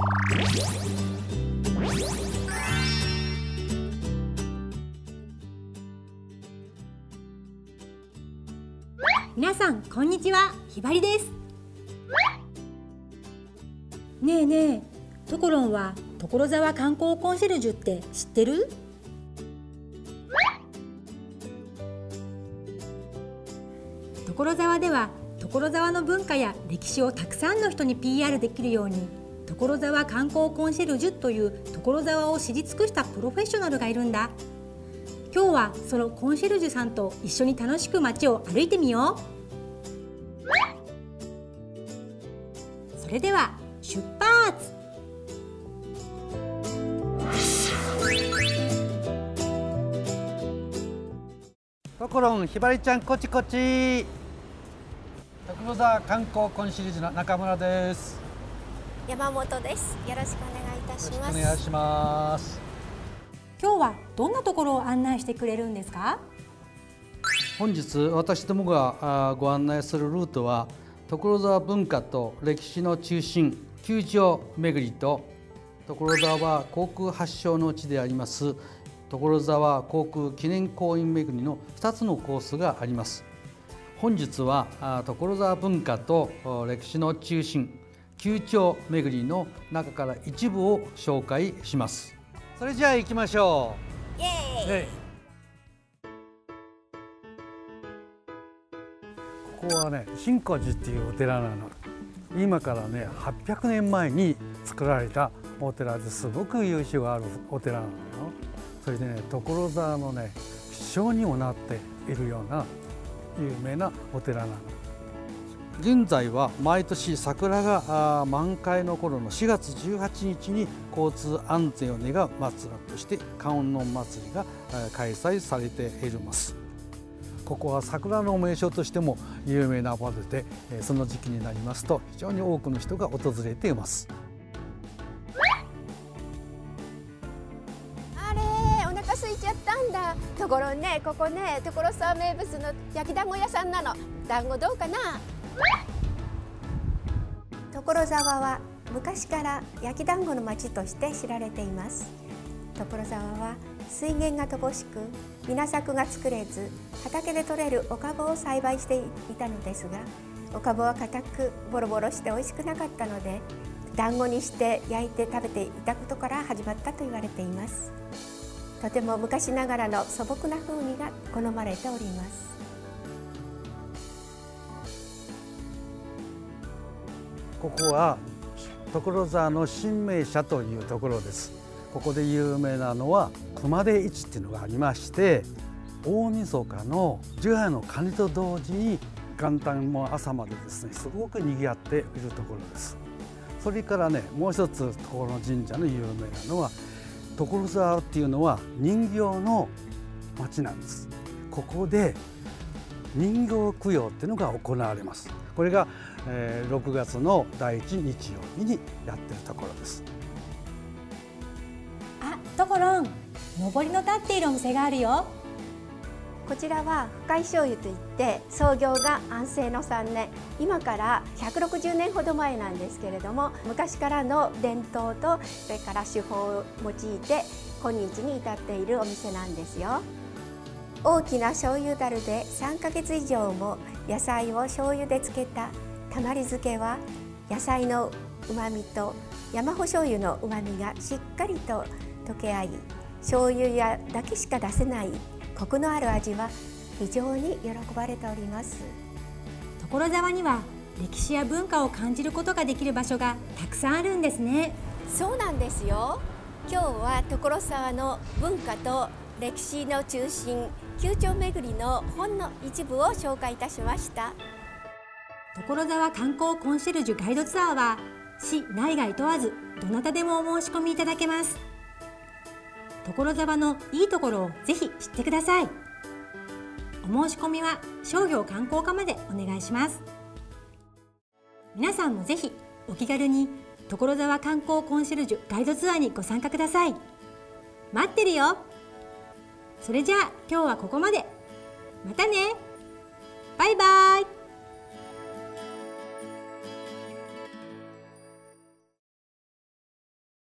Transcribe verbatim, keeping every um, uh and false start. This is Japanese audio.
皆さんこんにちは、ひばりです。ねえねえ、トコロンは所沢観光コンシェルジュって知ってる？所沢では所沢の文化や歴史をたくさんの人に ピーアール できるように、所沢観光コンシェルジュという所沢を知り尽くしたプロフェッショナルがいるんだ。今日はそのコンシェルジュさんと一緒に楽しく街を歩いてみよう。それでは出発。 トコロン、ひばりちゃんこちこち。所沢観光コンシェルジュの中村です。 山本です。よろしくお願いいたします。 お願いします。 今日はどんなところを案内してくれるんですか？ 本日私どもがご案内するルートは、所沢文化と歴史の中心球場巡りと、所沢は航空発祥の地であります所沢航空記念公園巡りのふたつのコースがあります。本日は所沢文化と歴史の中心球場巡りの中から一部を紹介します。それじゃあ行きましょう。 イエーイ。 ここはね、新光寺っていうお寺なの。今からねはっぴゃくねんまえに作られたお寺ですごく由緒があるお寺なのよ。それでね、所沢のね秘書にもなっているような有名なお寺なの。現在は毎年桜が満開の頃のしがつじゅうはちにちに交通安全を願う祭りとして観音の祭りが開催されています。ここは桜の名所としても有名な場所で、その時期になりますと非常に多くの人が訪れています。 あれ、お腹空いちゃったんだ。ところね、ここね、所沢名物の焼き団子屋さんなの。団子どうかな？所沢は昔から焼き団子の町として知られています。所沢は水源が乏しく、稲作が作れず、畑で採れるおかぶを栽培していたのですが、おかぶは硬くボロボロして美味しくなかったので、団子にして焼いて食べていたことから始まったと言われています。とても昔ながらの素朴な風味が好まれております。 ここは所沢の新名社というところです。ここで有名なのは熊手市っていうのがありまして、大晦日の除夜の鐘と同時に元旦も朝までですね、すごく賑わっているところです。それからね、もう一つ所神社の有名なのは、所沢っていうのは人形の町なんです。ここで人形供養っていうのが行われます。これが、えー、ろくがつのだいいち日曜日にやってるところです。 あ、トコロン、上りの立っているお店があるよ。 こちらは深井醤油といって、創業が安政のさんねん、今からひゃくろくじゅうねんほど前なんですけれども、昔からの伝統とそれから手法を用いて今日に至っているお店なんですよ。大きな醤油樽でさんかげつ以上も野菜を醤油で漬けたたまり漬けは、野菜のうまみと山穂醤油のうまみがしっかりと溶け合い、醤油やだけしか出せないコクのある味は非常に喜ばれております。 所沢には歴史や文化を感じることができる場所がたくさんあるんですね。 そうなんですよ。今日は所沢の文化と歴史の中心球場巡りのほんの一部を紹介いたしました。 所沢観光コンシェルジュガイドツアーは市内外問わずどなたでもお申し込みいただけます。所沢のいいところをぜひ知ってください。お申し込みは商業観光課までお願いします。皆さんもぜひお気軽に所沢観光コンシェルジュガイドツアーにご参加ください。待ってるよ。それじゃあ今日はここまで。またね。バイバイ。